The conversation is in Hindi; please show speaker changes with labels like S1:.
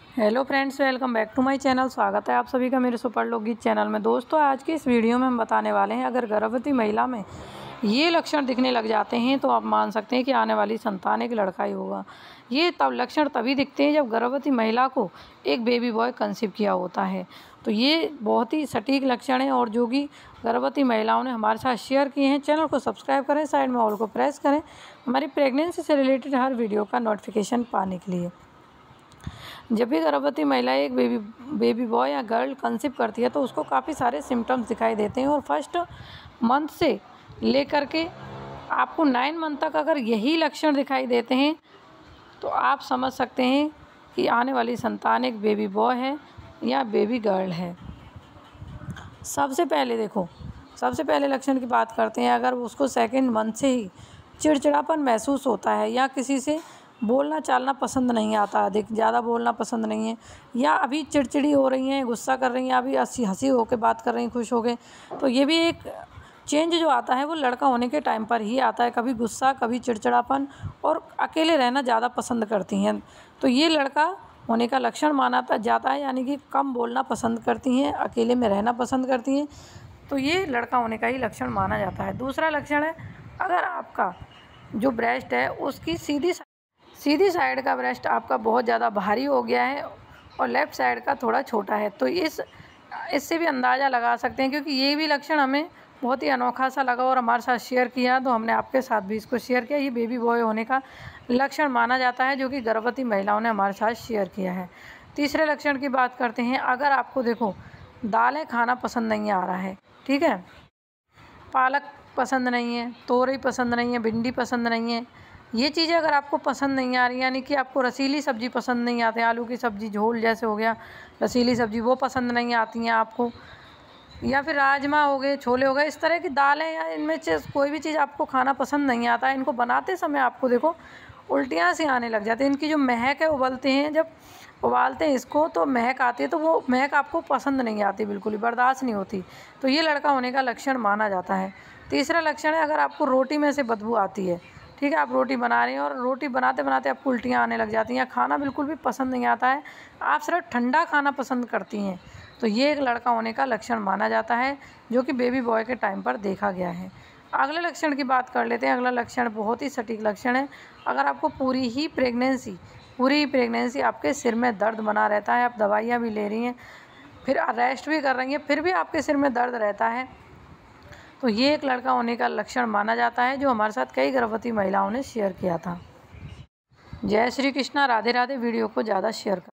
S1: Hello friends, welcome back to my channel. स्वागत है आप सभी का मेरे सुपर लोकगीत चैनल में। दोस्तों, आज की इस वीडियो में हम बताने वाले हैं, अगर गर्भवती महिला में ये लक्षण दिखने लग जाते हैं तो आप मान सकते हैं कि आने वाली संतान एक लड़का ही होगा। ये तब लक्षण तभी दिखते हैं जब गर्भवती महिला को एक बेबी बॉय कंसीव किया होता है। तो ये बहुत ही सटीक लक्षण हैं और जो कि गर्भवती महिलाओं ने हमारे साथ शेयर किए हैं। चैनल को सब्सक्राइब करें, साइड में ऑल को प्रेस करें हमारी प्रेगनेंसी से रिलेटेड हर वीडियो का नोटिफिकेशन पाने के लिए। जब भी गर्भवती महिला एक बेबी बॉय या गर्ल कंसीव करती है तो उसको काफ़ी सारे सिम्टम्स दिखाई देते हैं और फर्स्ट मंथ से लेकर के आपको 9 मंथ तक अगर यही लक्षण दिखाई देते हैं तो आप समझ सकते हैं कि आने वाली संतान एक बेबी बॉय है या बेबी गर्ल है। सबसे पहले लक्षण की बात करते हैं। अगर उसको सेकेंड मंथ से ही चिड़चिड़ापन महसूस होता है या किसी से बोलना चालना पसंद नहीं आता, अधिक ज़्यादा बोलना पसंद नहीं है, या अभी चिड़चिड़ी हो रही हैं, गुस्सा कर रही हैं, अभी हंसी होकर बात कर रही हैं, खुश हो गए, तो ये भी एक चेंज जो आता है वो लड़का होने के टाइम पर ही आता है। कभी गुस्सा, कभी चिड़चिड़ापन और अकेले रहना ज़्यादा पसंद करती हैं, तो ये लड़का होने का लक्षण माना जाता है। यानी कि कम बोलना पसंद करती हैं, अकेले में रहना पसंद करती हैं, तो ये लड़का होने का ही लक्षण माना जाता है। दूसरा लक्षण है, अगर आपका जो ब्रेस्ट है उसकी सीधी साइड का ब्रेस्ट आपका बहुत ज़्यादा भारी हो गया है और लेफ़्ट साइड का थोड़ा छोटा है, तो इससे भी अंदाज़ा लगा सकते हैं। क्योंकि ये भी लक्षण हमें बहुत ही अनोखा सा लगा और हमारे साथ शेयर किया, तो हमने आपके साथ भी इसको शेयर किया। ये बेबी बॉय होने का लक्षण माना जाता है जो कि गर्भवती महिलाओं ने हमारे साथ शेयर किया है। तीसरे लक्षण की बात करते हैं। अगर आपको दालें खाना पसंद नहीं आ रहा है, ठीक है, पालक पसंद नहीं है, तोरई पसंद नहीं है, भिंडी पसंद नहीं है, ये चीज़ें अगर आपको पसंद नहीं आ रही, यानी कि आपको रसीली सब्ज़ी पसंद नहीं आती, आलू की सब्ज़ी झोल जैसे हो गया, रसीली सब्ज़ी वो पसंद नहीं आती हैं आपको, या फिर राजमा हो गए, छोले हो गए, इस तरह की दालें या इनमें से कोई भी चीज़ आपको खाना पसंद नहीं आता है, इनको बनाते समय आपको उल्टियाँ सी आने लग जाती है। इनकी जो महक है, उबलते हैं जब उबालते हैं इसको तो महक आती है, तो वो महक आपको पसंद नहीं आती, बिल्कुल ही बर्दाश्त नहीं होती, तो ये लड़का होने का लक्षण माना जाता है। तीसरा लक्षण है, अगर आपको रोटी में से बदबू आती है, ठीक है, आप रोटी बना रही हैं और रोटी बनाते बनाते आपको उल्टियाँ आने लग जाती हैं, खाना बिल्कुल भी पसंद नहीं आता है, आप सिर्फ ठंडा खाना पसंद करती हैं, तो ये एक लड़का होने का लक्षण माना जाता है जो कि बेबी बॉय के टाइम पर देखा गया है। अगले लक्षण की बात कर लेते हैं। अगला लक्षण बहुत ही सटीक लक्षण है। अगर आपको पूरी ही प्रेगनेंसी आपके सिर में दर्द बना रहता है, आप दवाइयाँ भी ले रही हैं, फिर रेस्ट भी कर रही हैं, फिर भी आपके सिर में दर्द रहता है, तो ये एक लड़का होने का लक्षण माना जाता है, जो हमारे साथ कई गर्भवती महिलाओं ने शेयर किया था। जय श्री कृष्णा, राधे राधे। वीडियो को ज़्यादा शेयर कर